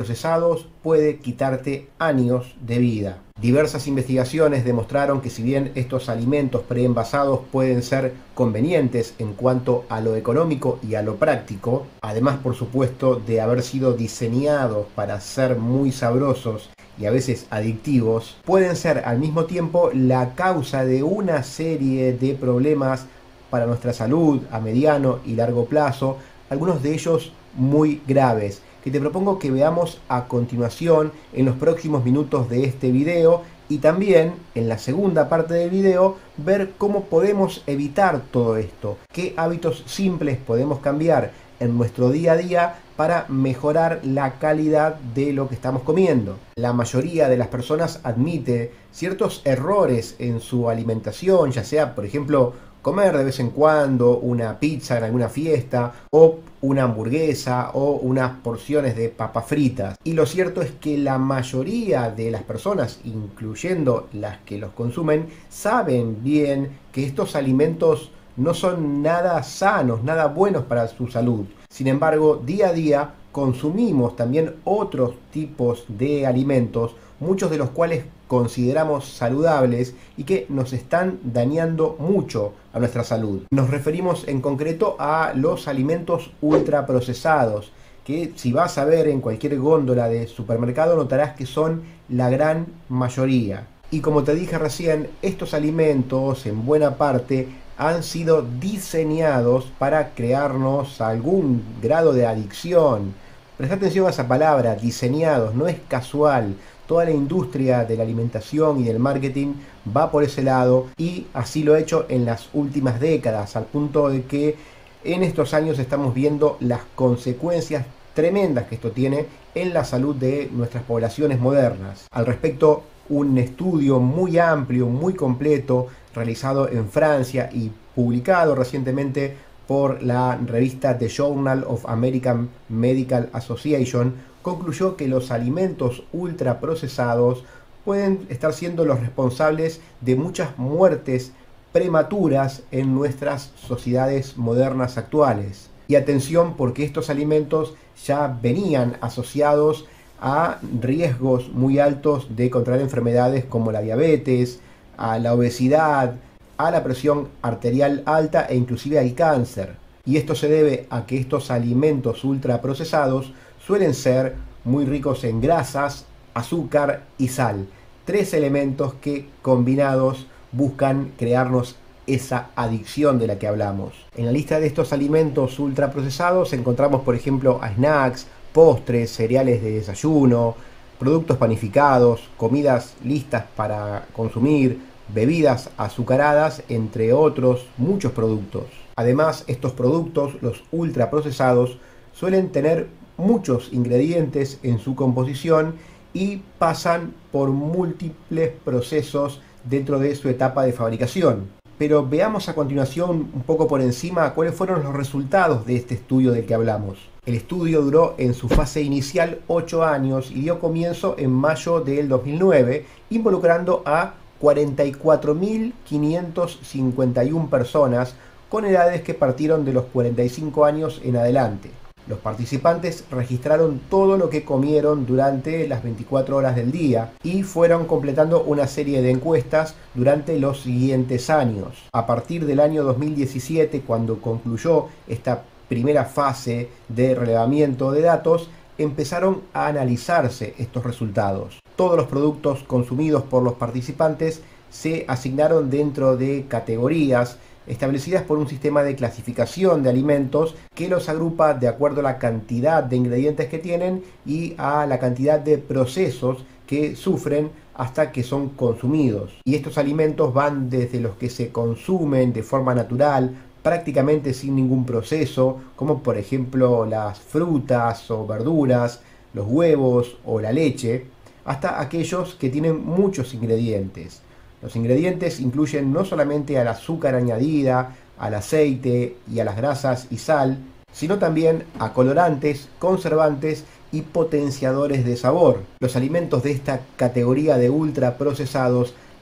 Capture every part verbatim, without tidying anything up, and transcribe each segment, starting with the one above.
ultraprocesados puede quitarte años de vida. Diversas investigaciones demostraron que si bien estos alimentos preenvasados pueden ser convenientes en cuanto a lo económico y a lo práctico, además por supuesto de haber sido diseñados para ser muy sabrosos y a veces adictivos, pueden ser al mismo tiempo la causa de una serie de problemas para nuestra salud a mediano y largo plazo, algunos de ellos muy graves, que te propongo que veamos a continuación en los próximos minutos de este video, y también en la segunda parte del video ver cómo podemos evitar todo esto, qué hábitos simples podemos cambiar en nuestro día a día para mejorar la calidad de lo que estamos comiendo. La mayoría de las personas admite ciertos errores en su alimentación, ya sea por ejemplo comer de vez en cuando una pizza en alguna fiesta, o una hamburguesa, o unas porciones de papas fritas. Y lo cierto es que la mayoría de las personas, incluyendo las que los consumen, saben bien que estos alimentos no son nada sanos, nada buenos para su salud. Sin embargo, día a día consumimos también otros tipos de alimentos, muchos de los cuales consideramos saludables y que nos están dañando mucho a nuestra salud. Nos referimos en concreto a los alimentos ultraprocesados, que si vas a ver en cualquier góndola de supermercado notarás que son la gran mayoría. Y como te dije recién, estos alimentos en buena parte han sido diseñados para crearnos algún grado de adicción. Presta atención a esa palabra, diseñados, no es casual. Toda la industria de la alimentación y del marketing va por ese lado, y así lo ha hecho en las últimas décadas, al punto de que en estos años estamos viendo las consecuencias tremendas que esto tiene en la salud de nuestras poblaciones modernas. Al respecto, un estudio muy amplio, muy completo, realizado en Francia y publicado recientemente por la revista The Journal of American Medical Association, concluyó que los alimentos ultraprocesados pueden estar siendo los responsables de muchas muertes prematuras en nuestras sociedades modernas actuales. Y atención, porque estos alimentos ya venían asociados a riesgos muy altos de contraer enfermedades como la diabetes, a la obesidad, a la presión arterial alta e inclusive al cáncer. Y esto se debe a que estos alimentos ultraprocesados suelen ser muy ricos en grasas, azúcar y sal. Tres elementos que combinados buscan crearnos esa adicción de la que hablamos. En la lista de estos alimentos ultraprocesados encontramos por ejemplo snacks, postres, cereales de desayuno, productos panificados, comidas listas para consumir, bebidas azucaradas, entre otros muchos productos. Además, estos productos, los ultraprocesados, suelen tener muchos ingredientes en su composición y pasan por múltiples procesos dentro de su etapa de fabricación. Pero veamos a continuación un poco por encima cuáles fueron los resultados de este estudio del que hablamos. El estudio duró en su fase inicial ocho años y dio comienzo en mayo del dos mil nueve, involucrando a cuarenta y cuatro mil quinientas cincuenta y una personas con edades que partieron de los cuarenta y cinco años en adelante. Los participantes registraron todo lo que comieron durante las veinticuatro horas del día y fueron completando una serie de encuestas durante los siguientes años. A partir del año dos mil diecisiete, cuando concluyó esta primera fase de relevamiento de datos, empezaron a analizarse estos resultados. Todos los productos consumidos por los participantes se asignaron dentro de categorías establecidas por un sistema de clasificación de alimentos que los agrupa de acuerdo a la cantidad de ingredientes que tienen y a la cantidad de procesos que sufren hasta que son consumidos. Y estos alimentos van desde los que se consumen de forma natural, prácticamente sin ningún proceso, como por ejemplo las frutas o verduras, los huevos o la leche, hasta aquellos que tienen muchos ingredientes. Los ingredientes incluyen no solamente al azúcar añadida, al aceite y a las grasas y sal, sino también a colorantes, conservantes y potenciadores de sabor. Los alimentos de esta categoría de ultraprocesados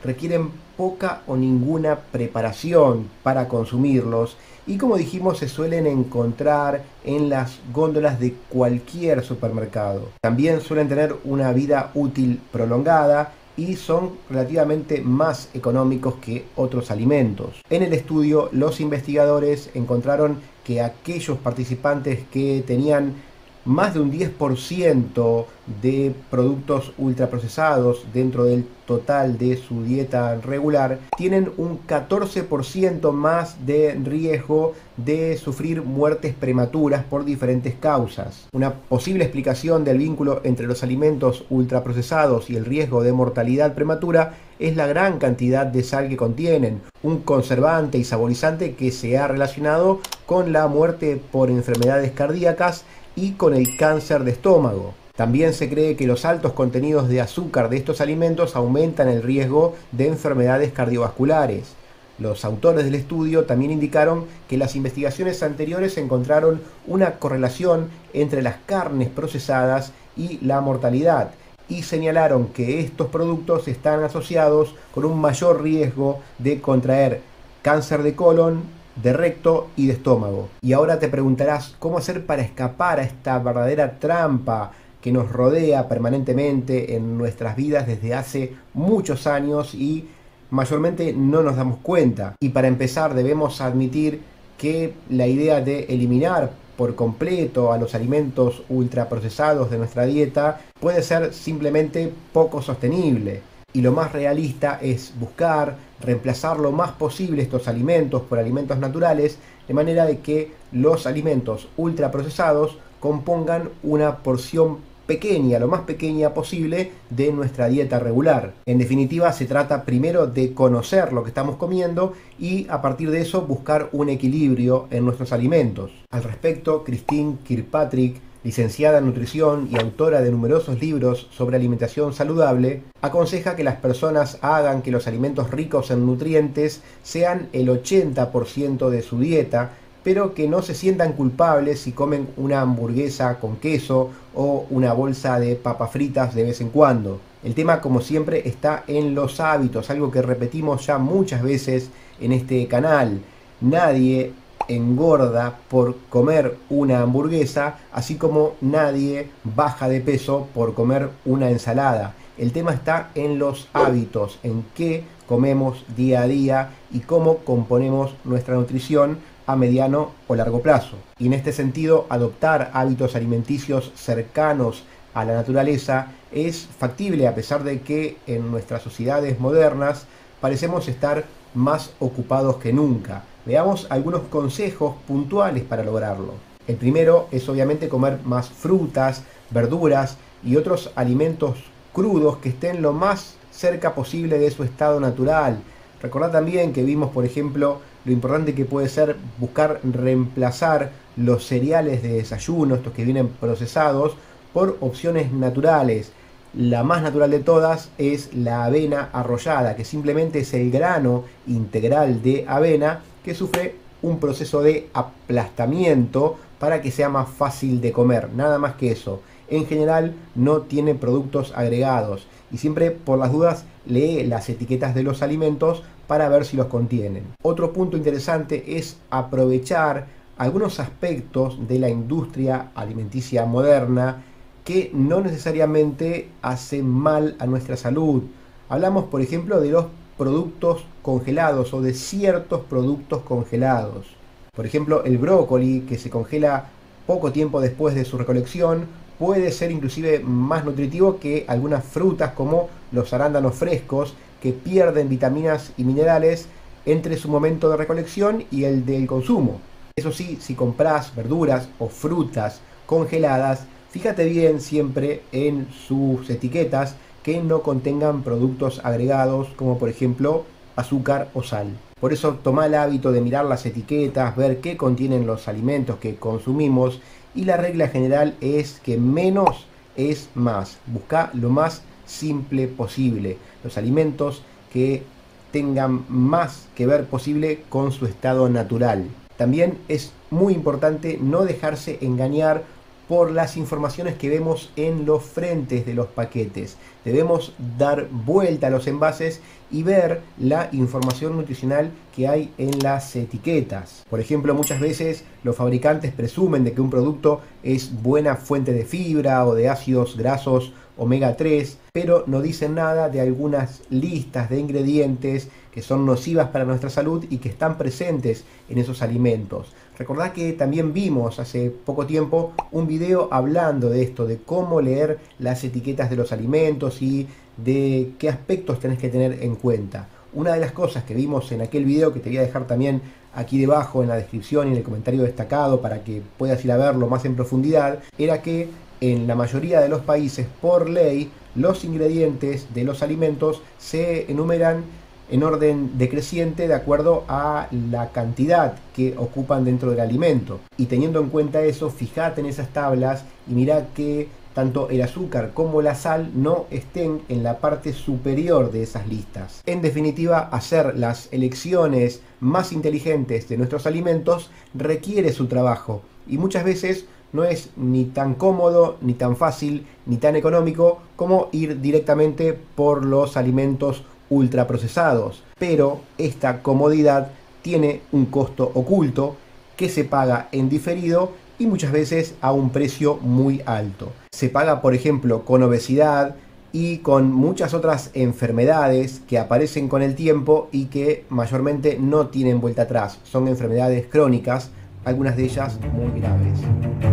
requieren poca o ninguna preparación para consumirlos y, como dijimos, se suelen encontrar en las góndolas de cualquier supermercado. También suelen tener una vida útil prolongada y son relativamente más económicos que otros alimentos. En el estudio, los investigadores encontraron que aquellos participantes que tenían más de un diez por ciento de productos ultraprocesados dentro del total de su dieta regular tienen un catorce por ciento más de riesgo de sufrir muertes prematuras por diferentes causas. Una posible explicación del vínculo entre los alimentos ultraprocesados y el riesgo de mortalidad prematura es la gran cantidad de sal que contienen, un conservante y saborizante que se ha relacionado con la muerte por enfermedades cardíacas y con el cáncer de estómago. También se cree que los altos contenidos de azúcar de estos alimentos aumentan el riesgo de enfermedades cardiovasculares. Los autores del estudio también indicaron que las investigaciones anteriores encontraron una correlación entre las carnes procesadas y la mortalidad, y señalaron que estos productos están asociados con un mayor riesgo de contraer cáncer de colon, de recto y de estómago. Y ahora te preguntarás cómo hacer para escapar a esta verdadera trampa que nos rodea permanentemente en nuestras vidas desde hace muchos años y mayormente no nos damos cuenta. Y para empezar debemos admitir que la idea de eliminar por completo a los alimentos ultraprocesados de nuestra dieta puede ser simplemente poco sostenible. Y lo más realista es buscar reemplazar lo más posible estos alimentos por alimentos naturales, de manera de que los alimentos ultraprocesados compongan una porción pequeña, lo más pequeña posible, de nuestra dieta regular. En definitiva, se trata primero de conocer lo que estamos comiendo y a partir de eso buscar un equilibrio en nuestros alimentos. Al respecto, Christine Kirkpatrick, licenciada en nutrición y autora de numerosos libros sobre alimentación saludable, aconseja que las personas hagan que los alimentos ricos en nutrientes sean el ochenta por ciento de su dieta, pero que no se sientan culpables si comen una hamburguesa con queso o una bolsa de papas fritas de vez en cuando. El tema, como siempre, está en los hábitos, algo que repetimos ya muchas veces en este canal. Nadie engorda por comer una hamburguesa, así como nadie baja de peso por comer una ensalada. El tema está en los hábitos, en qué comemos día a día y cómo componemos nuestra nutrición a mediano o largo plazo. Y en este sentido, adoptar hábitos alimenticios cercanos a la naturaleza es factible, a pesar de que en nuestras sociedades modernas parecemos estar más ocupados que nunca. Veamos algunos consejos puntuales para lograrlo. El primero es obviamente comer más frutas, verduras y otros alimentos crudos que estén lo más cerca posible de su estado natural. Recordad también que vimos, por ejemplo, lo importante que puede ser buscar reemplazar los cereales de desayuno, estos que vienen procesados, por opciones naturales. La más natural de todas es la avena arrollada, que simplemente es el grano integral de avena que sufre un proceso de aplastamiento para que sea más fácil de comer, nada más que eso. En general no tiene productos agregados y siempre, por las dudas, lee las etiquetas de los alimentos para ver si los contienen. Otro punto interesante es aprovechar algunos aspectos de la industria alimenticia moderna que no necesariamente hacen mal a nuestra salud. Hablamos, por ejemplo, de los productos congelados o de ciertos productos congelados. Por ejemplo, el brócoli, que se congela poco tiempo después de su recolección, puede ser inclusive más nutritivo que algunas frutas como los arándanos frescos, que pierden vitaminas y minerales entre su momento de recolección y el del consumo. Eso sí, si compras verduras o frutas congeladas, fíjate bien siempre en sus etiquetas que no contengan productos agregados como por ejemplo azúcar o sal. Por eso toma el hábito de mirar las etiquetas, ver qué contienen los alimentos que consumimos, y la regla general es que menos es más. Busca lo más simple posible, los alimentos que tengan más que ver posible con su estado natural. También es muy importante no dejarse engañar por las informaciones que vemos en los frentes de los paquetes. Debemos dar vuelta a los envases y ver la información nutricional que hay en las etiquetas. Por ejemplo, muchas veces los fabricantes presumen de que un producto es buena fuente de fibra o de ácidos grasos omega tres, pero no dicen nada de algunas listas de ingredientes que son nocivas para nuestra salud y que están presentes en esos alimentos. Recordad que también vimos hace poco tiempo un video hablando de esto, de cómo leer las etiquetas de los alimentos y de qué aspectos tenés que tener en cuenta. Una de las cosas que vimos en aquel video, que te voy a dejar también aquí debajo en la descripción y en el comentario destacado para que puedas ir a verlo más en profundidad, era que en la mayoría de los países, por ley, los ingredientes de los alimentos se enumeran en orden decreciente de acuerdo a la cantidad que ocupan dentro del alimento. Y teniendo en cuenta eso, fíjate en esas tablas y mira que tanto el azúcar como la sal no estén en la parte superior de esas listas. En definitiva, hacer las elecciones más inteligentes de nuestros alimentos requiere su trabajo y muchas veces no es ni tan cómodo, ni tan fácil, ni tan económico como ir directamente por los alimentos ultraprocesados. Pero esta comodidad tiene un costo oculto que se paga en diferido y muchas veces a un precio muy alto. Se paga, por ejemplo, con obesidad y con muchas otras enfermedades que aparecen con el tiempo y que mayormente no tienen vuelta atrás. Son enfermedades crónicas, algunas de ellas muy graves.